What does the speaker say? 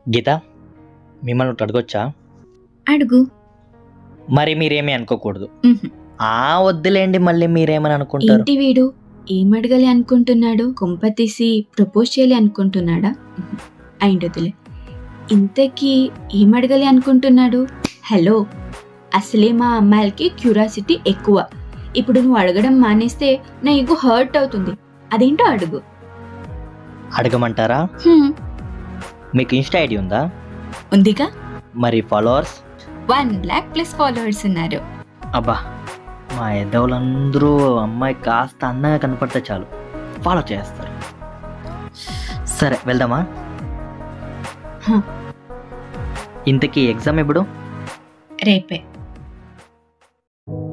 గీత, మిమ్మల్ని ఒకటి అడగొచ్చా? అడుగు. మరి మీరేమీ అనుకోకూడదు. ఉహు. వద్దులేండి, మళ్ళీ మీరేమని అనుకుంటారు. ఏంటి వీడు ఏం అడగాలి అనుకుంటున్నాడు? కొంప తీసి ప్రపోజ్ చేయాలి అనుకుంటున్నాడా? అయిండదులే. ఇంతకీ ఏం అడగాలి అనుకుంటున్నాడు? హలో, అసలే మా అమ్మాయిలకి క్యూరియాసిటీ ఎక్కువ. ఇప్పుడు నువ్వు అడగడం మానేస్తే నా ఈగో హర్ట్ అవుతుంది. అదేంటో అడుగు. అడగమంటారా? మీకు ఇన్స్టా ఐడి ఉందా? ఉందిగా. మరి ఫాలోవర్స్? 1,00,000+ ఫాలోవర్స్ ఉన్నారు. అబ్బా, మా ఎదవులందరూ అమ్మాయి కాస్త అందంగా కనపడితే చాలు ఫాలో చేస్తారు. సరే వెళ్దామా? ఇంతకీ ఎగ్జామ్ ఎప్పుడు? రేపే.